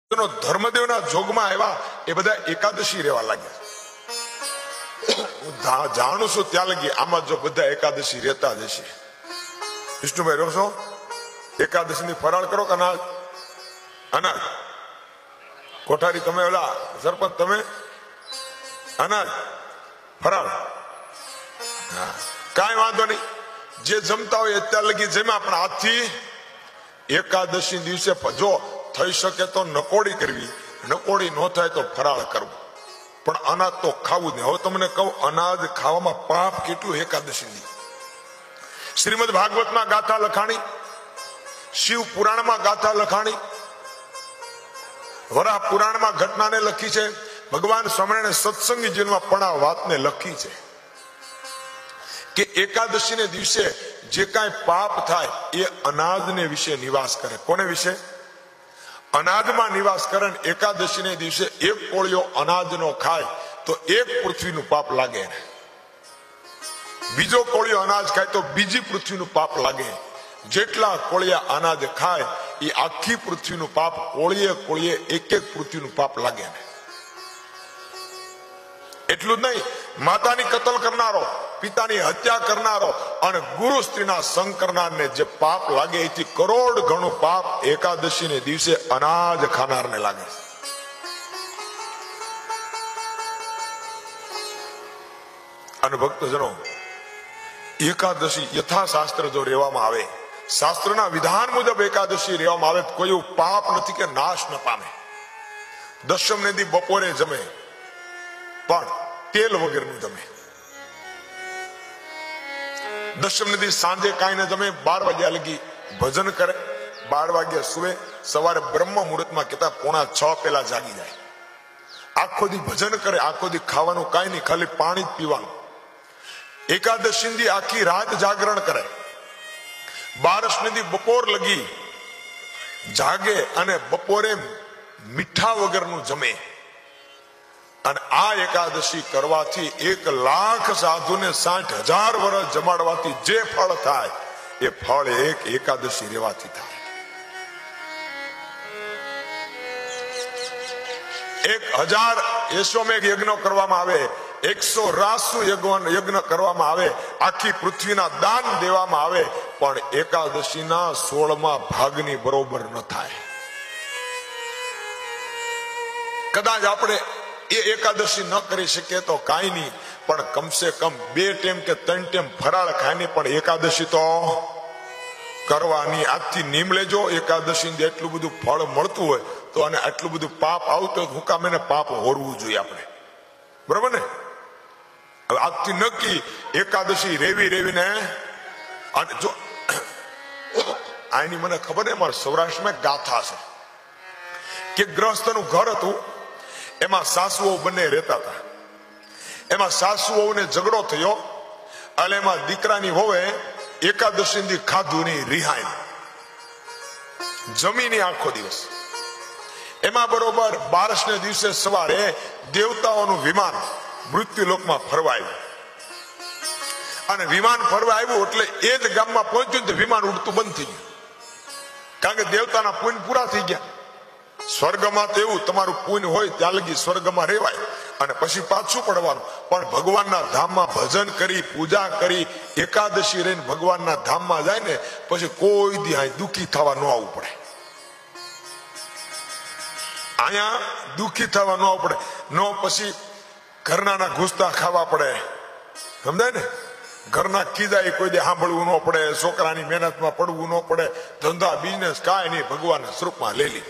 ધર્મદેવના જોગમાં આવ્યા એ બધા એકાદશી રહેવા લાગ્યા. હું જાણું છું ત્યાં લગી આમાં જો બધા એકાદશી રહેતા જ હશે. વિષ્ણુભાઈ રહો છો એકાદશી ની ફરાળ કરો કે અનાજ અનાજ કોઠારી તમે ઓલા સરપંચ તમે અનાજ ફરાળ કાંઈ વાંધો નહીં. જે જમતા હોય અત્યારે લગી જમ્યા પણ આજથી એકાદશી દિવસે જો થઈ શકે તો નકોડી કરવી, નકોડી ન થાય તો ફરાળ કરવું, પણ અનાજ તો ખાવું જ નહીં. હવે તમને કહું અનાજ ખાવામાં પાપ કેટલું એકાદશી ની. શ્રીમદ ભાગવતમાં ગાથા લખાણી, શિવ પુરાણમાં ગાથા લખાણી, વરાહ પુરાણમાં ઘટનાને લખી છે, ભગવાન સ્વામિનારાયણ સત્સંગી જીવનમાં પણ આ વાતને લખી છે કે એકાદશી ને દિવસે જે કાંઈ પાપ થાય એ અનાજને વિશે નિવાસ કરે. કોને વિશે? અનાજમાં નિવાસ કરે. એકાદશી ને દિવસે એક કોળિયો અનાજનો ખાય તો એક પૃથ્વીનું પાપ લાગે, બીજો કોળિયો અનાજ ખાય તો બીજી પૃથ્વીનું પાપ લાગે. જેટલા કોળિયા અનાજ ખાય એ આખી પૃથ્વીનું પાપ, કોળીએ કોળીએ એક એક પૃથ્વીનું પાપ લાગે. એટલું જ નહીં, માતાની કતલ કરનારો, પિતાની હત્યા કરનારો અને ગુરુ સ્ત્રીના સંગ કરનારને જે પાપ લાગે એથી કરોડ ગણું પાપ એકાદશી ને દિવસે અનાજ ખાનારને લાગે. અને ભક્તજનો, એકાદશી યથાશાસ્ત્ર જો રહેવામાં આવે, શાસ્ત્રના વિધાન મુજબ એકાદશી રહેવામાં આવે તો કોઈ પાપ નથી કે નાશ ન પામે. દશમ ને દી બપોરે જમે પણ તેલ વગરનું જમે. દશમ નદી સાંજે કાંઈ ન જમે, 12 વાગ્યા લગી ભજન કરે, 12 વાગ્યા સુવે, સવારે બ્રહ્મ મુહૂર્તમાં કહેતા 5:45 પહેલા જાગી જાય. આખો દી ભજન કરે, આખો દી ખાવાનું કાંઈ નહીં, ખાલી પાણી જ પીવાનું. એકાદશી દી આખી રાત જાગરણ કરે, 12 દી બપોર લગી જાગે અને બપોરે મીઠા વગરનું જમે. અને આ એકાદશી કરવાથી 1 લાખ સાધુને 60,000 વર્ષ જમાડવાથી જે ફળ થાય એ ફળ એક એકાદશી રહેવાથી થાય. 1000 એશ્વમેઘ યજ્ઞ કરવામાં આવે, 183 યજ્ઞ કરવામાં આવે, આખી પૃથ્વીના દાન દેવામાં આવે, પણ એકાદશીના 16મા ભાગની બરોબર ન થાય. કદાચ આપણે એ એકાદશી ન કરી શકીએ તો કાંઈ નહીં, પણ કમસે કમ 2 ટાઈમ કે 3 ટાઈમ ફરાળ ખાઈને પણ એકાદશી તો કરવાની. આજથી નિયમ લેજો. એકાદશી એટલું બધું ફળ મળતું હોય તો અને આટલું બધું પાપ આવતું હોય, હું કામ એને પાપ હોરવું જોઈએ આપણે, બરોબર ને? હવે આજથી નક્કી એકાદશી રેવીને જો આની મને ખબર ને, મારા સૌરાષ્ટ્રમાં ગાથા છે કે ગ્રહસ્થનું ઘર હતું, એમાં સાસુ વહુ બંને રહેતા હતા. એમાં સાસુ વહુને ઝઘડો થયો અને એમાં દીકરાની વહુએ એકાદશી ખાધું નહીં, રિહાઈ જમીની આખો દિવસ. એમાં બરોબર 12 દિવસે સવારે દેવતાઓનું વિમાન મૃત્યુલોકમાં ફરવા આવ્યું. અને વિમાન ફરવા આવ્યું એટલે એ જ ગામમાં પહોંચ્યું તો વિમાન ઉડતું બંધ થઈ ગયું, કારણ કે દેવતાના પુણ્ય પૂરા થઈ ગયા. સ્વર્ગમાં તો એવું તમારું પુણ્ય હોય ત્યાં લગી સ્વર્ગમાં રહેવાય અને પછી પાછું પડવાનું, પણ ભગવાનના ધામમાં ભજન કરી, પૂજા કરી, એકાદશી રહીને ભગવાનના ધામમાં જાય ને પછી કોઈ દી અહીં દુઃખી થવા ન આવવું પડે. અહીંયા દુઃખી થવા ન આવવું પડે, નો પછી ઘરના ઘૂસતા ખાવા પડે, સમજાય ને? ઘરના કીધા કોઈ દે સાંભળવું ન પડે, છોકરાની મહેનતમાં પડવું ન પડે, ધંધા બિઝનેસ કાંઈ નહીં, ભગવાનના સ્વરૂપમાં લઈ લી.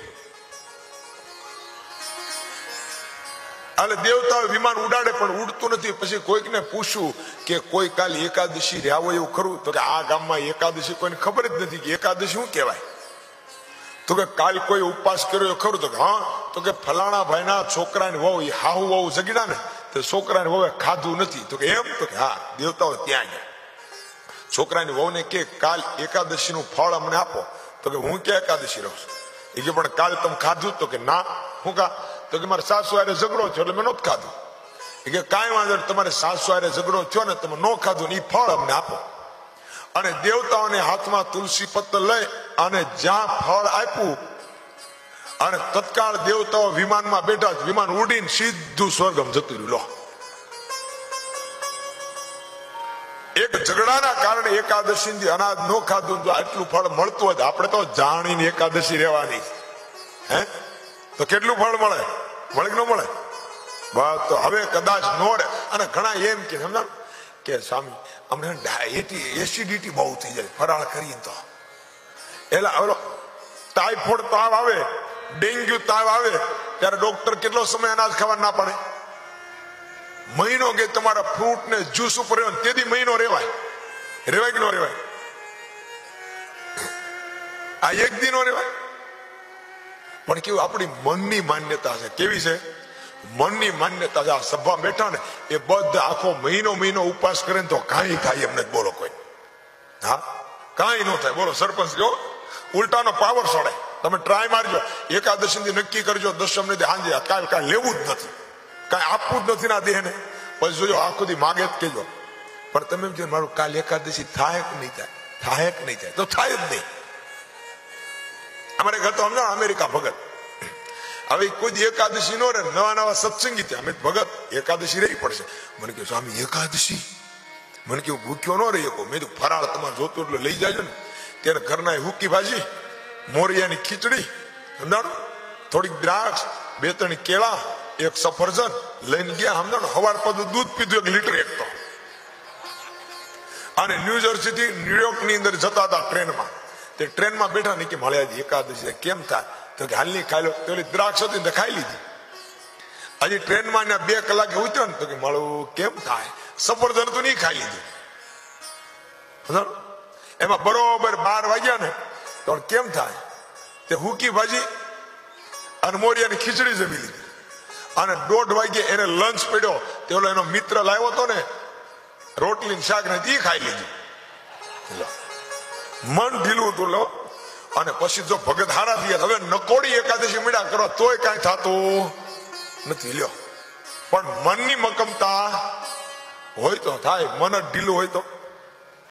એટલે દેવતાઓ વિમાન ઉડાડે પણ ઉડતું નથી. પછી કોઈકને પૂછ્યું કે કોઈ કાલ એકાદશી રહ્યા હોય એવું ખરું? તો કે આ ગામમાં એકાદશી કોઈને ખબર જ નથી કે એકાદશી શું કહેવાય. તો કે કાલ કોઈ ઉપવાસ કર્યો ખરું? તો કે હા. તો કે ફલાણા ભાઈના છોકરાની વહુ હાહુ વહુ જગડા ને તો છોકરાની વહુએ ખાધું નથી. તો કે એમ? તો કે હા. દેવતાઓ ત્યાં ગયા, છોકરાની વહુને કે કાલ એકાદશી નું ફળ અમને આપો. તો કે હું ક્યાં એકાદશી રહું છું? એ કે પણ કાલે તમે ખાધું? તો કે ના. હું કા? તો કે મારા સાસુ હારે ઝઘડો થયો એટલે મેં નહોતું ખાધું. એ કે કાંઈ વાંધો નહીં, તમારે સાસુ હારે ઝઘડો થયો ને તમે ન ખાધું ને એ ફળ અમને આપો. અને દેવતાઓને હાથમાં તુલસી પત્ર લઈ અને જ્યાં ફળ આપ્યું અને તત્કાળ દેવતાઓ વિમાનમાં બેઠા, વિમાન ઉડીને સીધું સ્વર્ગમ જતું રહ્યું. લો, એક ઝઘડાના કારણે એકાદશી અનાજ નો ખાધું તો આટલું ફળ મળતું હોય. આપણે તો જાણીને એકાદશી રહેવાની, હે તો કેટલું ફળ મળે? મળે કે ન મળે? બસ તો હવે કદાચ નો રહે. અને ઘણા એમ કે સમજાણ કે સ્વામી અમને એસિડિટી બહુ થઈ જાય ફરાળ કરીને. તો એલા ઓલો ટાઈફોઇડ તાવ આવે, ડેન્ગ્યુ તાવ આવે ત્યારે ડોક્ટર કેટલો સમય અનાજ ખાવા ના પાડે? મહિનો કે તમારા ફ્રૂટ ને જ્યુસ ઉપર તેથી મહિનો રેવાય. રેવાય કે ન રેવાય? આ એક દી નો રેવાય. પણ કેવું આપણી મનની માન્યતા છે. કેવી છે? મનની માન્યતા છે. આ સભા બેઠા ને એ બધા આખો મહિનો ઉપવાસ કરે ને તો કાંઈ થાય એમને જ બોલો કોઈ. હા, કાંઈ ન થાય. બોલો સરપંચ જો ઉલટાનો પાવર છોડે. તમે ટ્રાય મારજો, એકાદશી નક્કી કરજો, દશમ ને સાંજે કાંઈ લેવું જ નથી, કાંઈ આપવું જ નથી ના દેહને. પછી જોજો આખો દી માગે જ કેજો. પણ તમે એમ કહો મારું કાલ એકાદશી થાય કે નહીં થાય? થાય કે નહીં થાય? તો થાય જ નહીં. અમારે ઘર તો સમજો અમેરિકા ભગત, હવે કોઈ એકાદશી નો રહે, નવા સત્સંગી થયા, અમે ભગત એકાદશી રહી પડશે. મને કહ્યું સ્વામી એકાદશી, મને કેવું ભૂખ્યો ન રહી શકો. મેં તો ફરાળ તમારે જોતું એટલે લઈ જાજો ને. ત્યારે ઘરના હુકી ભાજી, મોરિયાની ખીચડી, સમજાણું, થોડીક દ્રાક્ષ, 2-3 કેળા, 1 સફરજન લઈને ગયા. સમજાણું, સવાર પછી દૂધ પીધું 1 લીટર એક તો. અને ન્યુજર્સી થી ન્યુયોર્ક ની અંદર જતા હતા ટ્રેનમાં. તે ટ્રેનમાં બેઠા ને કે મળે આજે એકાદશી કેમ થાય? તો કે હાલની ખાઈ લો. પેલી દ્રાક્ષ હતી ને ખાઈ લીધી. હજી ટ્રેનમાં 2 કલાકે ઉતર્યો ને તો કે મળું કેમ થાય? સફરજન તો નહીં ખાઈ લીધું. એમાં બરોબર 12 વાગ્યા ને તો કેમ થાય? તે હુકી ભાજી અને મોરિયાની ખીચડી જમી લીધી. અને 1:30 વાગે એને લંચ પડ્યો, તે ઓલો એનો મિત્ર લાવ્યો હતો ને રોટલી શાક ને એ ખાઈ લીધું. મન ઢીલું હતું. લો, અને પછી જો ભગત હારા થયા, હવે નકોડી એકાદશી મીડા કરવા તોય કાંઈ થતું નથી. લ્યો, પણ મનની મક્કમતા હોય તો થાય. મન જ ઢીલું હોય તો